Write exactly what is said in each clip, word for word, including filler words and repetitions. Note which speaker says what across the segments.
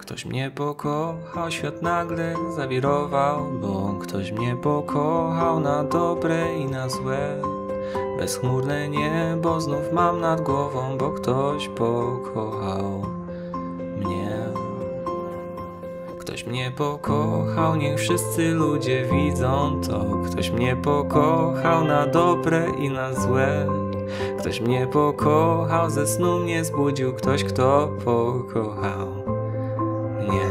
Speaker 1: Ktoś mnie pokochał, świat nagle zawirował, bo ktoś mnie pokochał na dobre i na złe. Bezchmurne niebo znów mam nad głową, bo ktoś pokochał mnie. Ktoś mnie pokochał, niech wszyscy ludzie widzą to. Ktoś mnie pokochał na dobre i na złe. Ktoś mnie pokochał, ze snu mnie zbudził ktoś, kto pokochał mnie.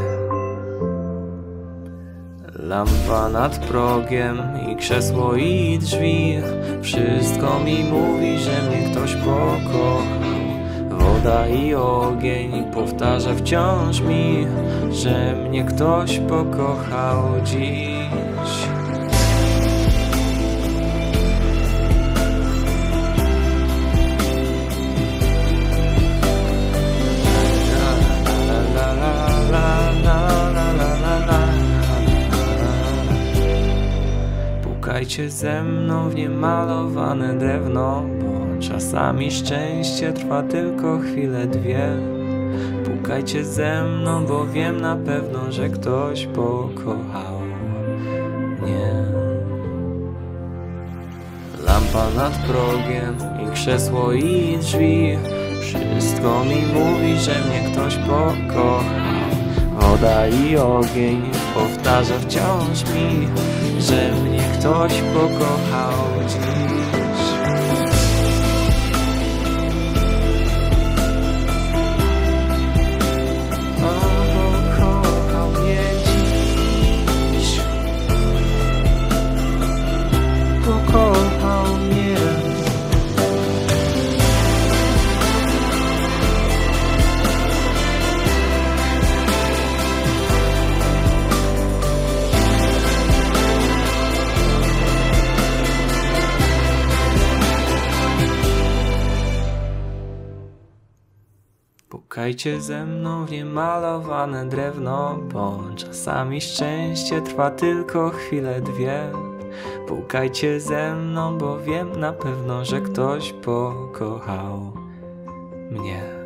Speaker 1: Lampa nad progiem i krzesło i drzwi, wszystko mi mówi, że mnie ktoś pokochał. Woda i ogień powtarza wciąż mi, że mnie ktoś pokochał dziś. Pukajcie ze mną w niemalowane drewno, bo czasami szczęście trwa tylko chwilę dwie. Pukajcie ze mną, bo wiem na pewno, że ktoś pokochał mnie. Lampa nad progiem i krzesło i drzwi, wszystko mi mówi, że mnie ktoś pokochał. Woda i ogień powtarza wciąż mi, że mnie ktoś pokochał dziś. Pokochał mnie dziś. Pokochał mnie. Pukajcie ze mną w niemalowane drewno, bo czasami szczęście trwa tylko chwilę dwie. Pukajcie ze mną, bo wiem na pewno, że ktoś pokochał mnie.